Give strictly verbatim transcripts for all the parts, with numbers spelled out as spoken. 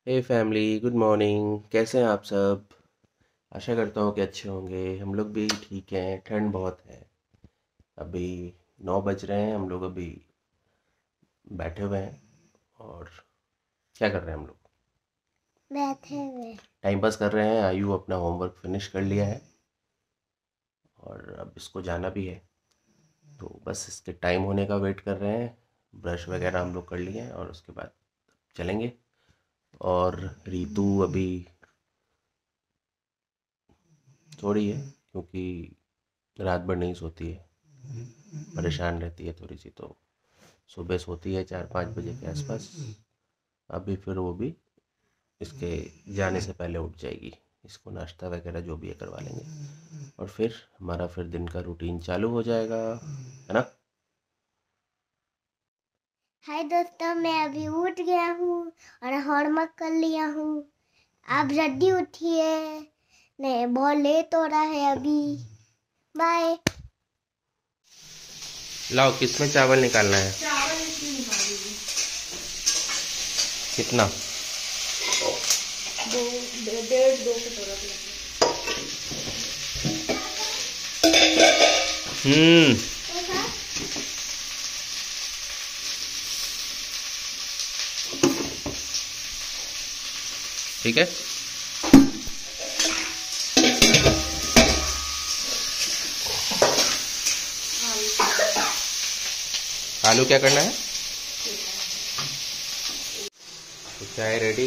हे family, good morning. कैसे हैं आप सब? आशा करता हूँ कि अच्छे होंगे। हम लोग भी ठीक हैं। ठंड बहुत है। अभी नौ बज रहे हैं। हम लोग अभी बैठे हुए हैं। और क्या कर रहे हैं हम लोग? बैठे हुए। टाइम पास कर रहे हैं। आयु अपना होमवर्क फिनिश कर लिया है और अब इसको जाना भी है, तो बस इसके टाइम होने का वेट कर रहे हैं। ब्रश वगैरह हम लोग कर लिए हैं और उसके बाद चलेंगे। और रीतु अभी थोड़ी है, क्योंकि रात भर नहीं सोती है, परेशान रहती है थोड़ी सी, तो सुबह सोती है चार पाँच बजे के आसपास। अभी फिर वो भी इसके जाने से पहले उठ जाएगी। इसको नाश्ता वगैरह जो भी है करवा लेंगे और फिर हमारा फिर दिन का रूटीन चालू हो जाएगा, है ना? हाय दोस्तों, मैं अभी उठ गया हूँ और होमवर्क कर लिया हूँ। आप जल्दी उठिए, नहीं बहुत लेट हो रहा है अभी। बाय। लाओ, किसमें चावल निकालना है? चावल इसमें निकालिए। कितना? दो डेढ़ दो कटोरा। हम्म ठीक है। आलू क्या करना है? तो चाय रेडी।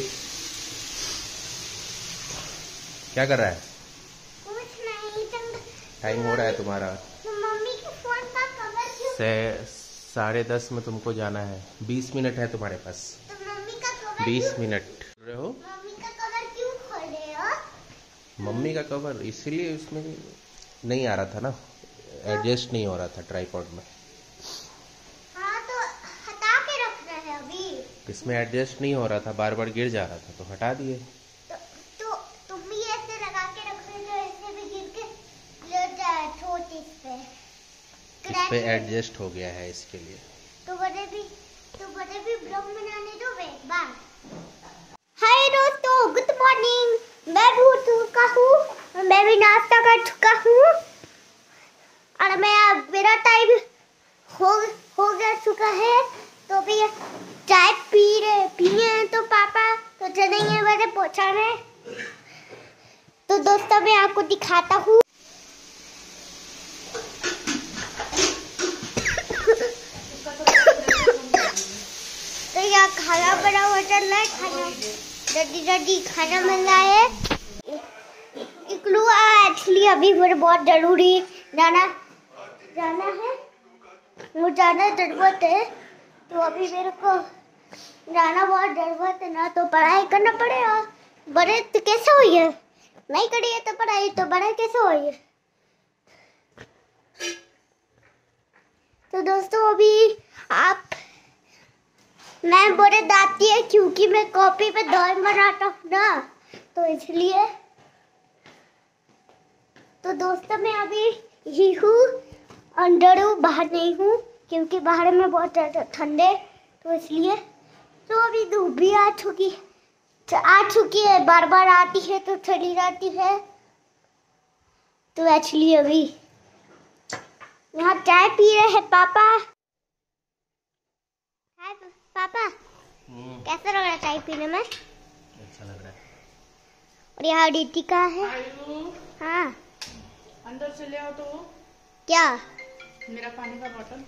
क्या कर रहा है? कुछ नहीं, तुम टाइम हो रहा है तुम्हारा। तुम मम्मी के फोन का कवर क्यों? से साढ़े दस में तुमको जाना है। बीस मिनट है तुम्हारे पास। तुम मम्मी का कवर बीस क्यों? मिनट रहे हो। मम्मी का कवर क्यों खोल रहे हो? मम्मी का कवर इसलिए उसमें नहीं आ रहा था ना, एडजस्ट नहीं हो रहा था ट्राईपॉड में। हाँ तो हटा के रखना है अभी। इसमें एडजस्ट नहीं हो रहा था, बार बार गिर जा रहा था, तो हटा दिए। तो, तो तुम भी ऐसे लगा के रखो तो ऐसे भी गिर के गिर जाए ठोट इस पे। इस पे एडजस्ट हो गया है इसके लिए। तो बड़े भी तो बड़े भी ब्लॉग बनाने दो एक बार। हाय दोस्तों, गुड मॉर्निंग। मैं भी उठ चुका हूँ, मैं भी नाश्ता कर चुका हूँ और मैं अब मेरा टाइम हो हो गया चुका है। तो भी चाय पी रहे पिए हैं तो पापा तो चलेंगे मेरे पहुँचाने। तो दोस्तों मैं आपको दिखाता हूँ। तो यहाँ खाना बना हुआ चल रहा है, खाना जल्दी जल्दी खाना मिल रहा है। एक्चुअली अभी मुझे बहुत जरूरी जाना जाना है वो जाना जरूरत है। तो अभी मेरे को जाना बहुत जरूरत है ना, तो पढ़ाई करना पड़ेगा। बड़े तो कैसे हुई है, नहीं करिए तो पढ़ाई तो बड़े कैसे हुई है। तो दोस्तों अभी आप मैं बड़े दाती है क्योंकि मैं कॉपी पे ड्राइंग बनाता हूँ ना, तो इसलिए। तो दोस्तों मैं अभी ही हूँ, अंदर हूँ, बाहर नहीं हूँ क्योंकि बाहर में बहुत ज़्यादा ठंड है, तो इसलिए। तो अभी धूप भी आ चुकी आ चुकी है, बार बार आती है तो चली जाती है। तो एक्चुअली अभी यहाँ चाय पी रहे हैं पापा। हाय पापा, कैसा लग रहा है चाय पीने में? अच्छा लग रहा है। और यहाँ रितिका है। हाँ अंदर चले आओ। तो क्या? मेरा पानी का बोतल।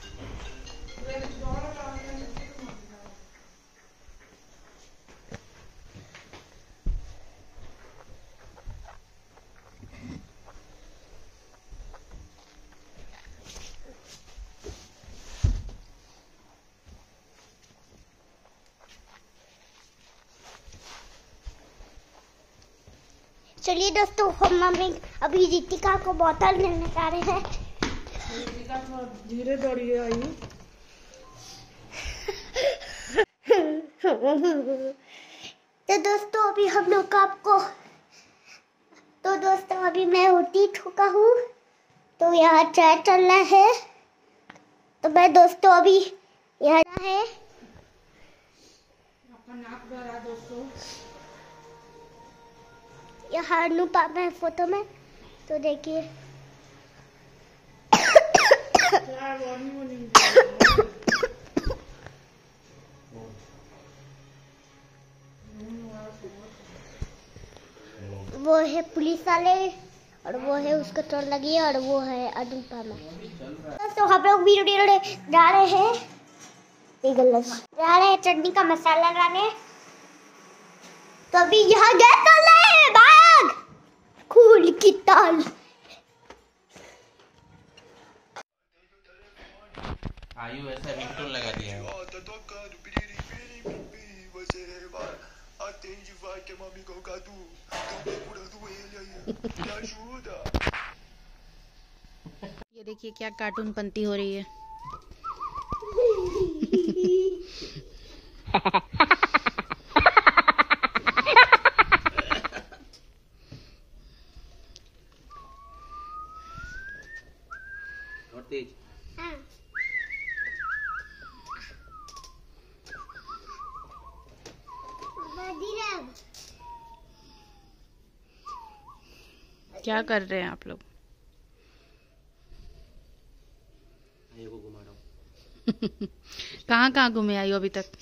चलिए दोस्तों, हम मम्मी अभी रितिका को बोतल देने जा रहे हैं। रितिका थोड़ा धीरे दौड़िए आयु। तो दोस्तों अभी हम लोग आपको तो दोस्तों अभी मैं उठी चुका हूँ, तो यहाँ चाय चल रहा है। तो मैं दोस्तों अभी यहाँ है और नाक भरा दोस्तों। यहाँ अनुपमा है फोटो में, तो देखिए। यार वार्निंग वार्निंग दे। वो है पुलिस वाले और वो है उसको चोट लगी है और वो है अनुपमा। तो हम लोग भी जा रहे हैं जा रहे हैं चटनी का मसाला लाने। तो अभी यहाँ गैस चल रहा है, भाग खून की ताल। आयु ऐसा रिंगटोन लगा दिया है। ये देखिए क्या कार्टून पंती हो रही है। और तेज। हाँ। क्या कर रहे हैं आप लोग? आयु को घुमा रहा हूँ। कहाँ कहाँ घूमे आयु अभी तक?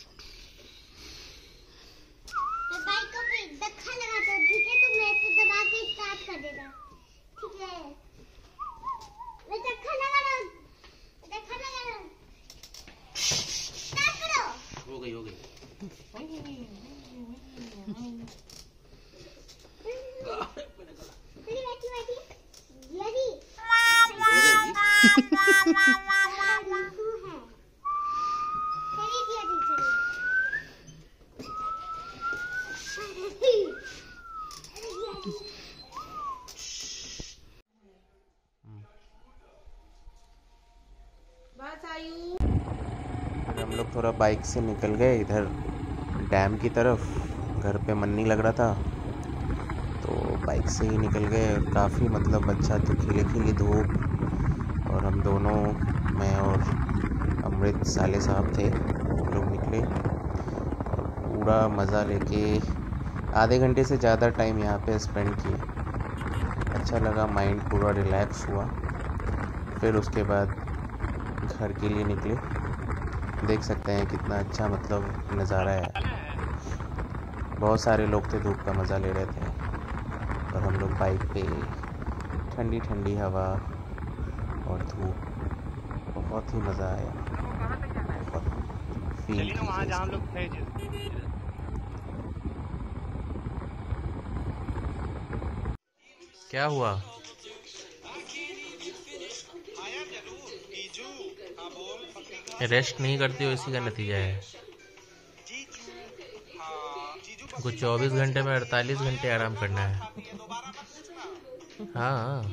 बाइक को भी धक्का लगाता हूँ, ठीक है? तो मैं इसे दबा के स्टार्ट कर देना, ठीक है? मैं धक्का लगा रहा हूँ, धक्का लगा रहा हूँ। स्टार्ट करो। हो गई हो गई। मेरी बैठी बैठी यही बस आयु। हम लोग थोड़ा बाइक से निकल गए इधर डैम की तरफ। घर पे मन नहीं लग रहा था तो बाइक से ही निकल गए। काफ़ी मतलब अच्छा तो खिली खिली धूप, और हम दोनों, मैं और अमृत साले साहब थे, हम लोग निकले और पूरा मज़ा लेके आधे घंटे से ज़्यादा टाइम यहाँ पे स्पेंड किए। अच्छा लगा, माइंड पूरा रिलैक्स हुआ। फिर उसके बाद घर के लिए निकले। देख सकते हैं कितना अच्छा मतलब नज़ारा है। बहुत सारे लोग थे, धूप का मज़ा ले रहे थे और हम लोग बाइक पे, ठंडी ठंडी हवा और धूप, बहुत ही मज़ा आया। बहुत फील क्या हुआ? रेस्ट नहीं करते हो, इसी का नतीजा है। कुछ चौबीस घंटे में अड़तालीस घंटे आराम करना है। हाँ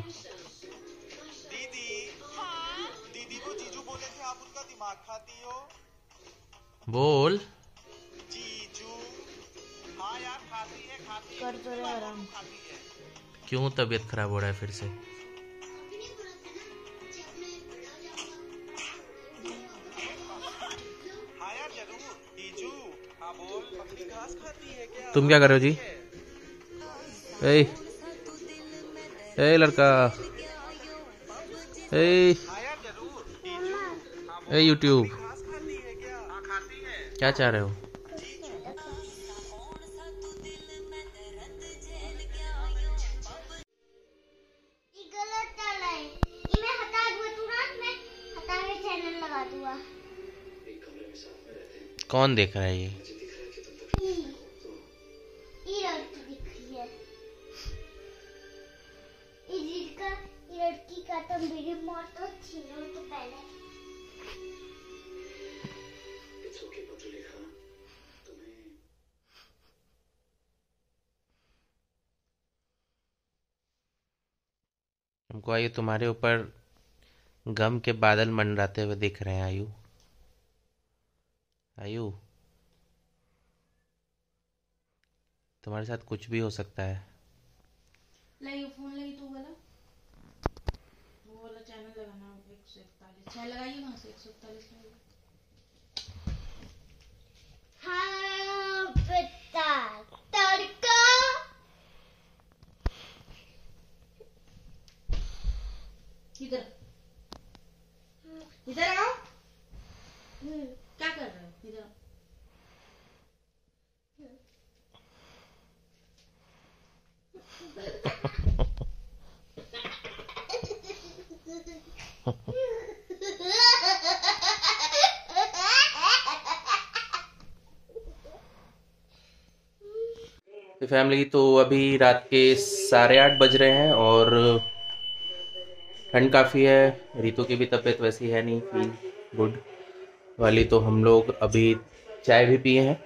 दीदी को जीजू बोले थे आप उनका दिमाग खाती हो। बोल। जीजू। हाँ यार खाती है खाती है। कर तो रहे आराम। खाती है। क्यों तबीयत खराब हो रहा है फिर से? हाँ यार जरूर। जीजू हाँ बोल, बकरी घास खाती है क्या? तुम क्या कर रहे हो जी? ए ए लड़का, ए हाँ यार जरूर। जीजू हाँ बोल, ए यूट्यूब, घास खाती है क्या? हाँ खाती है। क्या चाह रहे हो? ये गलत चल रहा है, ये मैं हटा दूँ तुरंत, मैं हटा के चैनल लगा दूँगा। कौन देख रहा है ये? ये ये लड़की दिख रही है, ये जिसका ये लड़की का तो मेरी मौत तो छीनो तो पहले। हमको आयु तुम्हारे ऊपर गम के बादल मंडराते हुए दिख रहे हैं। आयु आयु तुम्हारे साथ कुछ भी हो सकता है। ले फोन ले तू वाला, वो वाला चैनल लगाना एक सौ इकतालीस। छह लगाइए वहाँ से एक सौ इकतालीस लगाइए। हाँ रहे हो इधर? फैमिली, तो अभी रात के साढ़े आठ बज रहे हैं और ठंड काफ़ी है। रितु की भी तबीयत वैसी है नहीं फील गुड वाली, तो हम लोग अभी चाय भी पिए हैं।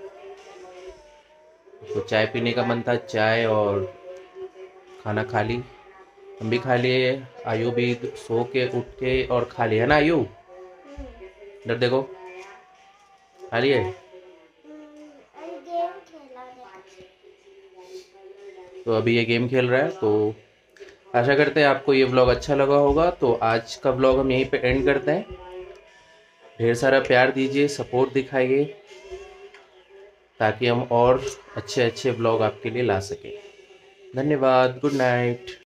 तो चाय पीने का मन था, चाय और खाना खा ली, हम भी खा लिए। आयु भी सो के उठ के और खा लिया ना आयु? इधर देखो, खा लिए। गेम खेला देखा। तो अभी ये गेम खेल रहा है। तो आशा करते हैं आपको ये व्लॉग अच्छा लगा होगा। तो आज का व्लॉग हम यहीं पे एंड करते हैं। ढेर सारा प्यार दीजिए, सपोर्ट दिखाइए, ताकि हम और अच्छे अच्छे व्लॉग आपके लिए ला सकें। धन्यवाद, गुड नाइट।